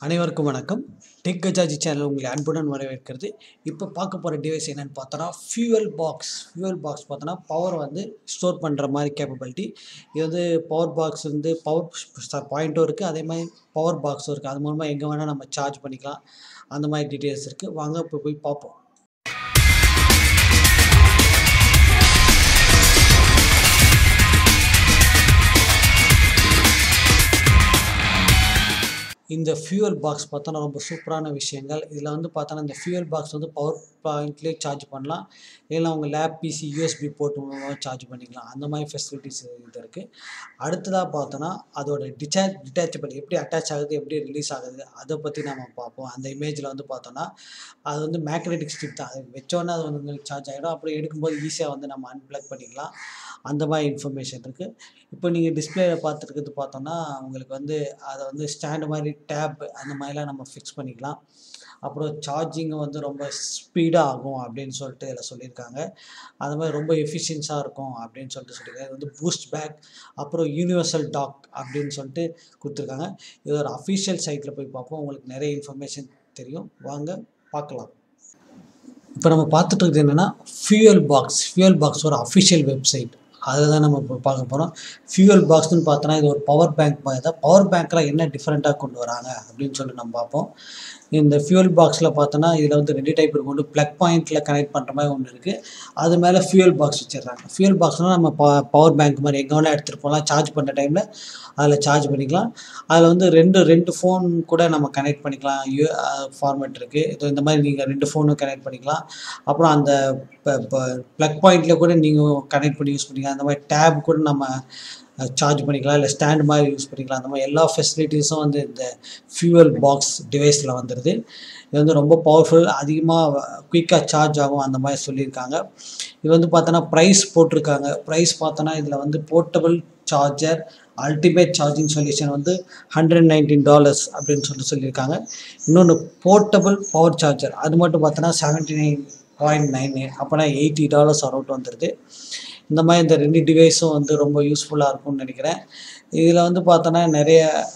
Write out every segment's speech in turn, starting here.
அனைவருக்கும் வணக்கம். Tech கஜாஜி channel உங்களை அன்புடன் வரவேற்கிறது. இப்போ பார்க்க போகிற டிவைஸ் என்னென்னு பார்த்தோன்னா ஃபியூவல் பாக்ஸ் பார்த்தோன்னா பவர் வந்து ஸ்டோர் பண்ணுற மாதிரி கேப்பபிலிட்டி. இது வந்து பவர் பாக்ஸ் வந்து பவர் பாயிண்ட்டும் இருக்குது, அதே மாதிரி பவர் பாக்ஸும் இருக்குது. அது மூலமாக எங்கே வேணால் நம்ம சார்ஜ் பண்ணிக்கலாம். அந்த மாதிரி டீட்டெயில்ஸ் இருக்குது. வாங்க இப்போ போய் பார்ப்போம். இந்த ஃபியூவல் பாக்ஸ் பார்த்தோன்னா ரொம்ப சூப்பரான விஷயங்கள். இதில் வந்து பார்த்தோன்னா இந்த ஃபியூவல் பாக்ஸ் வந்து பவர் பாயிண்ட்லேயே சார்ஜ் பண்ணலாம், இல்லைனா உங்கள் லேப் பிசி யூஎஸ்பி போர்ட் மூலமாக சார்ஜ் பண்ணிக்கலாம். அந்த மாதிரி ஃபெசிலிட்டிஸ் இது இருக்குது. அடுத்ததாக பார்த்தோன்னா அதோட டிட்டாச்சபிள் எப்படி அட்டாச் ஆகுது, எப்படி ரிலீஸ் ஆகுது, அதை பற்றி நம்ம பார்ப்போம். அந்த இமேஜில் வந்து பார்த்தோன்னா அது வந்து மேக்னெட்டிக் ஸ்ட்ரிப் தான். அது வச்சோன்னே அது வந்து உங்களுக்கு சார்ஜ் ஆகிடும். அப்புறம் எடுக்கும்போது ஈஸியாக வந்து நம்ம அன்பிளக் பண்ணிக்கலாம். அந்த மாதிரி இன்ஃபர்மேஷன் இருக்குது. இப்போ நீங்கள் டிஸ்பிளேயில் பார்த்துருக்கிறது பார்த்தோன்னா உங்களுக்கு வந்து அதை வந்து ஸ்டாண்டு மாதிரி டேப் அந்த மாதிரிலாம் நம்ம ஃபிக்ஸ் பண்ணிக்கலாம். அப்புறம் சார்ஜிங்கும் வந்து ரொம்ப ஸ்பீடாக ஆகும் அப்படின்னு சொல்லிட்டு இதில் சொல்லியிருக்காங்க. அது மாதிரி ரொம்ப எஃபிஷியன்ஸாக இருக்கும் அப்படின்னு சொல்லியிருக்காங்க. இது வந்து பூஸ்ட் பேக், அப்புறம் யூனிவர்சல் டாக் அப்படின்னு சொல்லிட்டு கொடுத்துருக்காங்க. இது ஒரு அஃபிஷியல் சைட்டில் போய் பார்ப்போம். உங்களுக்கு நிறைய இன்ஃபர்மேஷன் தெரியும். வாங்க பார்க்கலாம். இப்போ நம்ம பார்த்துட்டு இருக்கிறது என்னென்னா ஃபியூவல் பாக்ஸ் ஒரு அஃபிஷியல் வெப்சைட். அதை தான் நம்ம இப்போ பார்க்க போகிறோம். ஃபியூவல் பாக்ஸ்னு பார்த்தோன்னா இது ஒரு பவர் பேங்க் மாதிரி தான். பவர் பேங்க்கில் என்ன டிஃப்ரெண்ட்டாக கொண்டு வராங்க அப்படின்னு சொல்லி நம்ம பார்ப்போம். இந்த ஃபியூவல் பாக்ஸில் பார்த்தோன்னா இதில் வந்து 2 டைப் இருக்குது. ஒன்று ப்ளக் பாயிண்ட்டில் கனெக்ட் பண்ணுற மாதிரி ஒன்று இருக்குது. அது மேலே ஃபியூவல் பாக்ஸ் வச்சிடுறாங்க. ஃபியூவல் பாக்ஸ்னால் நம்ம பவர் பேங்க் மாதிரி எங்கே வேணால் எடுத்துகிட்டு போகலாம். சார்ஜ் பண்ணுற டைமில் அதில் சார்ஜ் பண்ணிக்கலாம். அதில் வந்து ரெண்டு ஃபோன் கூட நம்ம கனெக்ட் பண்ணிக்கலாம். ஃபார்மேட் இருக்குது. இது இந்த மாதிரி நீங்கள் 2 ஃபோனும் கனெக்ட் பண்ணிக்கலாம். அப்புறம் அந்த ப்ளக் பாயிண்ட்டில் கூட நீங்கள் கனெக்ட் பண்ணி யூஸ் பண்ணிக்கலாம். அந்த மாதிரி டேப் கூட நம்ம சார்ஜ் பண்ணிக்கலாம், இல்லை ஸ்டாண்ட் மாதிரி யூஸ் பண்ணிக்கலாம். அந்த மாதிரி எல்லா ஃபெசிலிட்டிஸும் வந்து இந்த ஃபியூவல் பாக்ஸ் டிவைஸில் வந்துடுது. இது வந்து ரொம்ப பவர்ஃபுல், அதிகமாக குயிக்காக சார்ஜ் ஆகும் அந்த மாதிரி சொல்லியிருக்காங்க. இது வந்து பார்த்தோன்னா ப்ரைஸ் போட்டிருக்காங்க. ப்ரைஸ் பார்த்தோன்னா இதில் வந்து portable charger ultimate charging solution வந்து $119 அப்படின்னு சொல்லியிருக்காங்க. இன்னொன்று போர்ட்டபிள் பவர் சார்ஜர் அது மட்டும் பார்த்தோன்னா 79.98, அப்போனா $80 அரௌண்ட் வந்துடுது. இந்த மாதிரி இந்த 2 டிவைஸும் வந்து ரொம்ப யூஸ்ஃபுல்லாக இருக்கும்னு நினைக்கிறேன். இதில் வந்து பார்த்தோன்னா நிறைய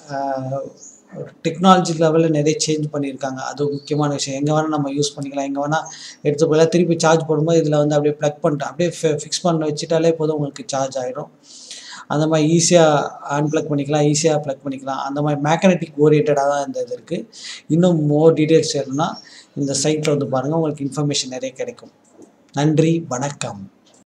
டெக்னாலஜி லெவலில் நிறைய சேஞ்ச் பண்ணியிருக்காங்க. அது முக்கியமான விஷயம். எங்கே வேணால் நம்ம யூஸ் பண்ணிக்கலாம், எங்கே வேணால் எடுத்து போகலாம். திருப்பி சார்ஜ் போடும்போது இதில் வந்து அப்படியே ப்ளக் பண்ணிட்டு அப்படியே ஃபிக்ஸ் பண்ண வச்சுட்டாலே போதும், உங்களுக்கு சார்ஜ் ஆகிடும். அந்த மாதிரி ஈஸியாக அன்ப்ளக் பண்ணிக்கலாம், ஈஸியாக ப்ளக் பண்ணிக்கலாம். அந்த மாதிரி மேக்னெட்டிக் ஓரியன்டாக தான் இந்த இது இருக்குது. இன்னும் மோர் டீட்டெயில்ஸ் வேணும்னா இந்த சைட்டில் வந்து பாருங்கள், உங்களுக்கு இன்ஃபர்மேஷன் நிறைய கிடைக்கும். நன்றி, வணக்கம்.